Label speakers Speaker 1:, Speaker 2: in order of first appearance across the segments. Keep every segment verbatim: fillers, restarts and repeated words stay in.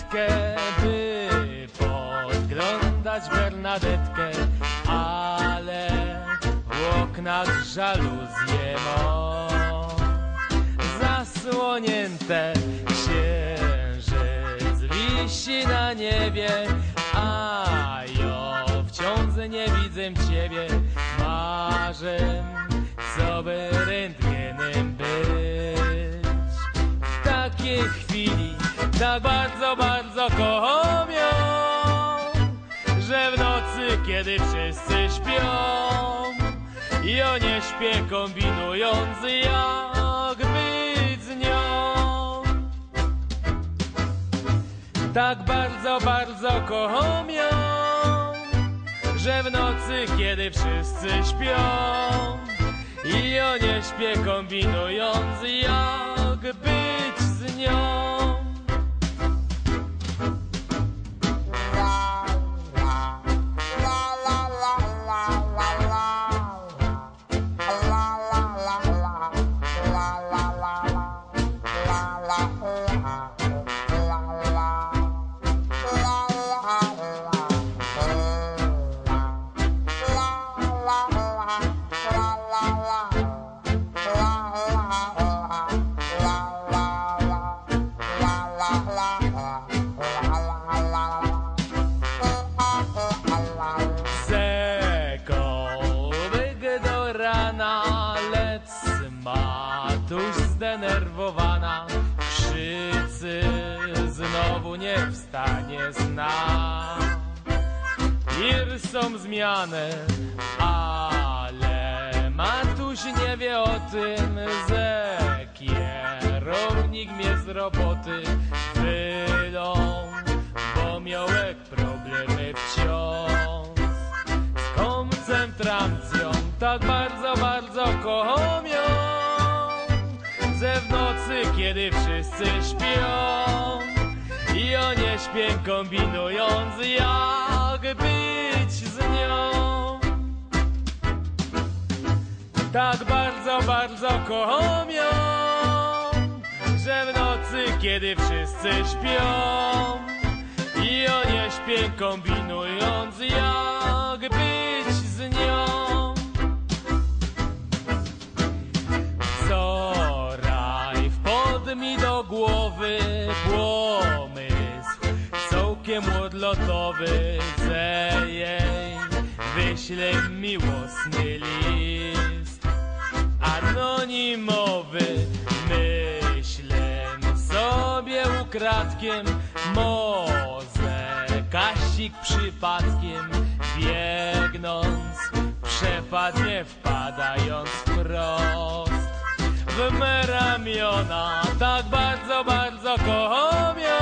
Speaker 1: furtkę, by podglądać Bernadetkę, ale w oknach żaluzje mą zasłonięte, księżyc wisi na niebie, a ja wciąż nie widzę ciebie. Marzę, co by rentgenem być. W takiej chwili tak bardzo, bardzo kocham ją, że w nocy, kiedy wszyscy śpią, ja nie śpię, kombinując, jak być z nią. Tak bardzo, bardzo kocham ją, że w nocy, kiedy wszyscy śpią, ja nie śpię, kombinując, jak być z nią. Matuś zdenerwowana krzyczy, znowu nie wstanie zna. Ir są zmiany, ale Matuś nie wie o tym, że kierownik mnie z roboty wylą, bo miałek problemy wciąż z koncentracją. Tak bardzo, bardzo kocham ją, że w nocy, kiedy wszyscy śpią, ja nie śpię, kombinując, jak być z nią. Tak bardzo, bardzo kocham ją, że w nocy, kiedy wszyscy śpią, ja nie śpię, kombinując, jak być z nią. Mi do głowy pomysł całkiem odlotowy, że jej wyślę miłosny list anonimowy. Myślę sobie ukradkiem, może Kasik przypadkiem biegnąc przepadnie, wpadając wprost w me ramiona. Tak bardzo, bardzo kocham ją,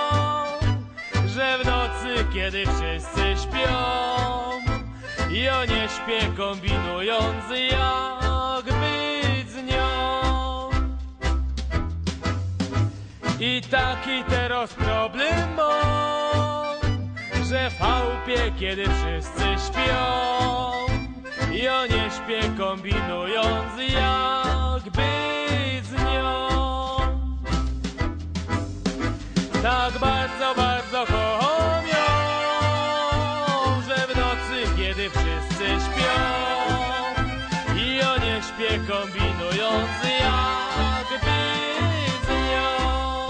Speaker 1: że w nocy, kiedy wszyscy śpią, ja nie śpię, kombinując, jak być z nią. I taki teraz problem mam, że w chałupie, kiedy wszyscy śpią, ja nie śpię, kombinując, jak być z nią. Tak bardzo, bardzo kocham ją, że w nocy, kiedy wszyscy śpią, ja nie śpię, kombinując, jak być z nią.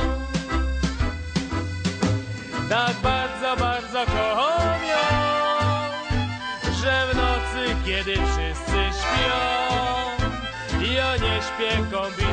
Speaker 1: Tak bardzo, bardzo kocham ją, że w nocy, kiedy wszyscy śpią, ja nie śpię, kombinując.